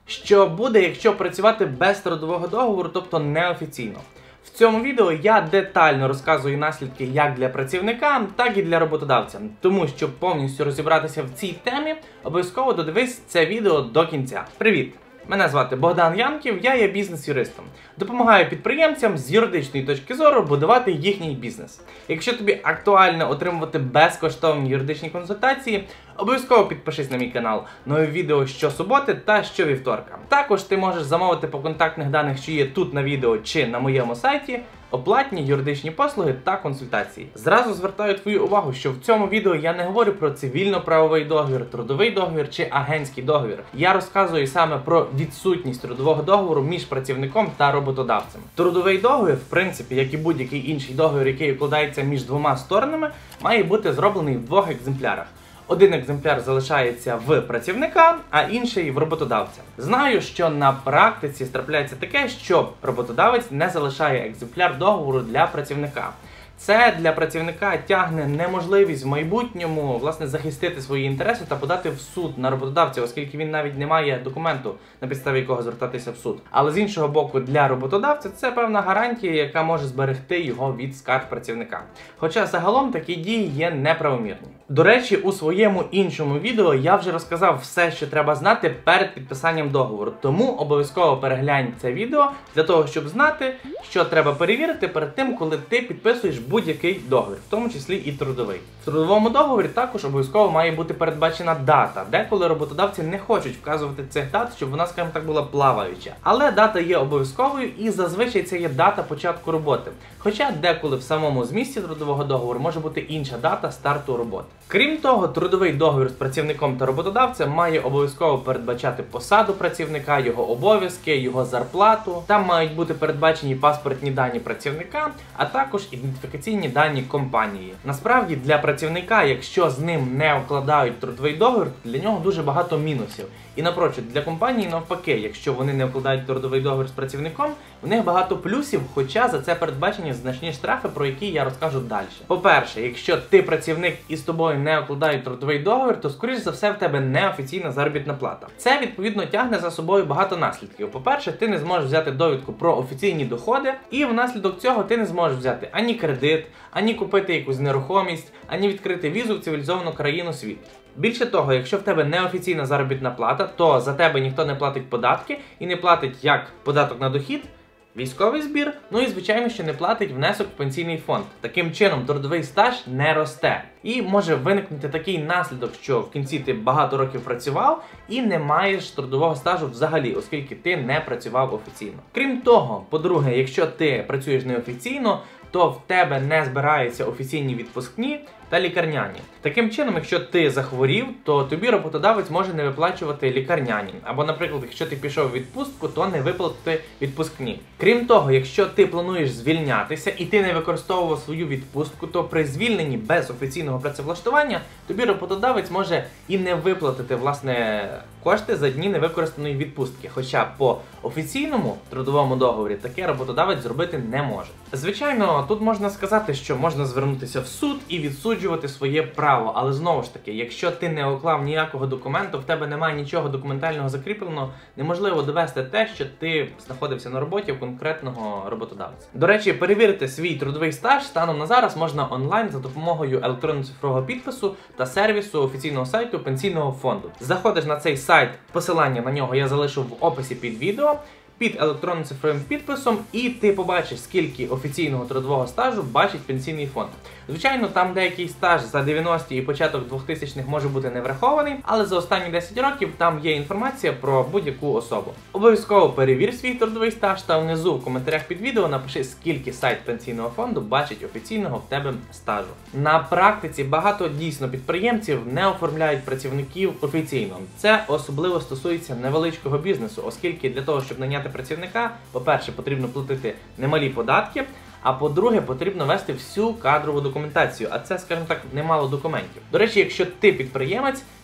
Що буде, якщо працювати без трудового договору, тобто неофіційно? В цьому відео я детально розказую наслідки як для працівника, так і для роботодавця. Тому, щоб повністю розібратися в цій темі, обов'язково додивись це відео до кінця. Привіт! Мене звати Богдан Янків, я є бізнес-юристом. Допомагаю підприємцям з юридичної точки зору будувати їхній бізнес. Якщо тобі актуально отримувати безкоштовні юридичні консультації, обов'язково підпишись на мій канал. Нові відео щосуботи та щовівторка. Також ти можеш замовити по контактних даних, що є тут на відео чи на моєму сайті, оплатні юридичні послуги та консультації. Зразу звертаю твою увагу, що в цьому відео я не говорю про цивільно-правовий договір, трудовий договір чи агентський договір. Я розказую саме про відсутність трудового договору між працівником та роботодавцем. Трудовий договір, в принципі, як і будь-який інший договір, який укладається між двома сторонами, має бути зроблений в двох екземплярах. Один екземпляр залишається в працівника, а інший в роботодавця. Знаю, що на практиці трапляється таке, що роботодавець не залишає екземпляр договору для працівника. Це для працівника тягне неможливість в майбутньому, власне, захистити свої інтереси та подати в суд на роботодавця, оскільки він навіть не має документу, на підставі якого звертатися в суд. Але з іншого боку, для роботодавця це певна гарантія, яка може зберегти його від скарг працівника. Хоча загалом такі дії є неправомірні. До речі, у своєму іншому відео я вже розказав все, що треба знати перед підписанням договору. Тому обов'язково переглянь це відео для того, щоб знати, що треба перевірити перед тим, коли ти підписуєш будь-який договір, в тому числі і трудовий. В трудовому договорі також обов'язково має бути передбачена дата. Деколи роботодавці не хочуть вказувати цих дат, щоб вона, скажімо так, була плаваюча. Але дата є обов'язковою і зазвичай це є дата початку роботи. Хоча деколи в самому змісті трудового договору може бути інша дата старту роботи. Крім того, трудовий договір з працівником та роботодавцем має обов'язково передбачати посаду працівника, його обов'язки, його зарплату. Там мають бути передбачені паспортні дані працівника, а також ідентифікаційні дані компанії. Насправді, для працівника, якщо з ним не укладають трудовий договір, для нього дуже багато мінусів. І напрочуд, для компанії навпаки, якщо вони не укладають трудовий договір з працівником, в них багато плюсів, хоча за це передбачені значні штрафи, про які я розкажу далі. По-перше, якщо ти працівник і з тобою не укладають трудовий договір, то скоріш за все в тебе неофіційна заробітна плата. Це відповідно тягне за собою багато наслідків. По-перше, ти не зможеш взяти довідку про офіційні доходи, і внаслідок цього ти не зможеш взяти ані кредит, ані купити якусь нерухомість, ані відкрити візу в цивілізовану країну світу. Більше того, якщо в тебе неофіційна заробітна плата, то за тебе ніхто не платить податки і не платить як податок на дохід, військовий збір, ну і звичайно, що не платить внесок в пенсійний фонд. Таким чином, трудовий стаж не росте. І може виникнути такий наслідок, що в кінці ти багато років працював і не маєш трудового стажу взагалі, оскільки ти не працював офіційно. Крім того, по-друге, якщо ти працюєш неофіційно, то в тебе не збираються офіційні відпускні та лікарняні. Таким чином, якщо ти захворів, то тобі роботодавець може не виплачувати лікарняні. Або, наприклад, якщо ти пішов у відпустку, то не виплатити відпускні. Крім того, якщо ти плануєш звільнятися і ти не використовував свою відпустку, то при звільненні без офіційного працевлаштування тобі роботодавець може і не виплатити, власне, кошти за дні невикористаної відпустки. Хоча по офіційному трудовому договорі таке роботодавець зробити не може. Звичайно, тут можна сказати, що можна звернутися в суд і відсуджувати своє право, але знову ж таки, якщо ти не уклав ніякого документу, в тебе немає нічого документального закріпленого, неможливо довести те, що ти знаходився на роботі в конкретного роботодавця. До речі, перевірити свій трудовий стаж станом на зараз можна онлайн за допомогою електронно-цифрового підпису та сервісу офіційного сайту Пенсійного фонду. Заходиш на цей сайт, посилання на нього я залишу в описі під відео, під електронно-цифровим підписом, і ти побачиш, скільки офіційного трудового стажу бачить Пенсійний фонд. Звичайно, там деякий стаж за 90-ті і початок 2000-х може бути не врахований, але за останні 10 років там є інформація про будь-яку особу. Обов'язково перевір свій трудовий стаж та внизу в коментарях під відео напиши, скільки сайт Пенсійного фонду бачить офіційного в тебе стажу. На практиці багато дійсно підприємців не оформляють працівників офіційно. Це особливо стосується невеличкого бізнесу, оскільки для того, щоб наняти працівника, по-перше, потрібно платити немалі податки, а по-друге, потрібно вести всю кадрову документацію, а це, скажімо так, немало документів. До речі, якщо ти підприємець,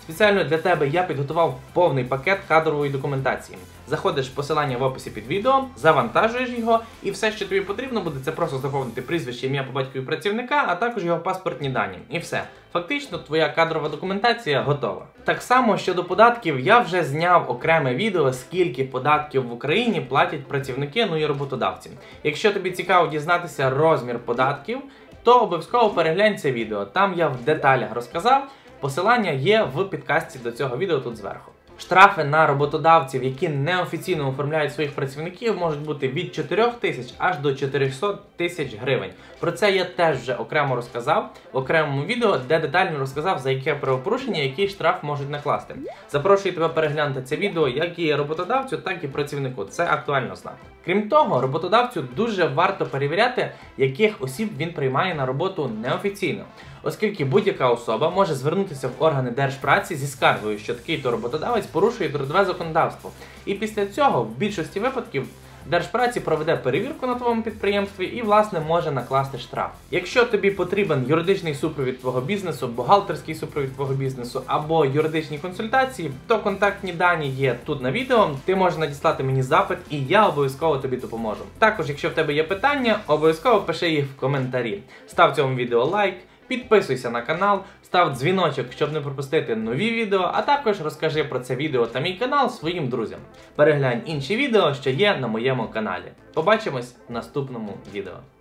Спеціально для тебе я підготував повний пакет кадрової документації. Заходиш в посилання в описі під відео, завантажуєш його, і все, що тобі потрібно буде, це просто заповнити прізвище, ім'я по батькові працівника, а також його паспортні дані. І все. Фактично, твоя кадрова документація готова. Так само щодо податків, я вже зняв окреме відео, скільки податків в Україні платять працівники, і роботодавці. Якщо тобі цікаво дізнатися розмір податків, то обов'язково переглянь це відео. Там я в деталях розказав. Посилання є в підкасті до цього відео тут зверху. Штрафи на роботодавців, які неофіційно оформляють своїх працівників, можуть бути від 4 тисяч аж до 400 тисяч гривень. Про це я теж вже окремо розказав в окремому відео, де детально розказав, за яке правопорушення який штраф можуть накласти. Запрошую тебе переглянути це відео як і роботодавцю, так і працівнику. Це актуально знати. Крім того, роботодавцю дуже варто перевіряти, яких осіб він приймає на роботу неофіційно. Оскільки будь-яка особа може звернутися в органи держпраці зі скаргою, що такий-то роботодавець порушує трудове законодавство. І після цього, в більшості випадків, Держпраці проведе перевірку на твоєму підприємстві і, власне, може накласти штраф. Якщо тобі потрібен юридичний супровід твого бізнесу, бухгалтерський супровід твого бізнесу або юридичні консультації, то контактні дані є тут на відео, ти можеш надіслати мені запит і я обов'язково тобі допоможу. Також, якщо в тебе є питання, обов'язково пиши їх в коментарі. Став цьому відео лайк, підписуйся на канал, став дзвіночок, щоб не пропустити нові відео, а також розкажи про це відео та мій канал своїм друзям. Переглянь інші відео, що є на моєму каналі. Побачимось в наступному відео.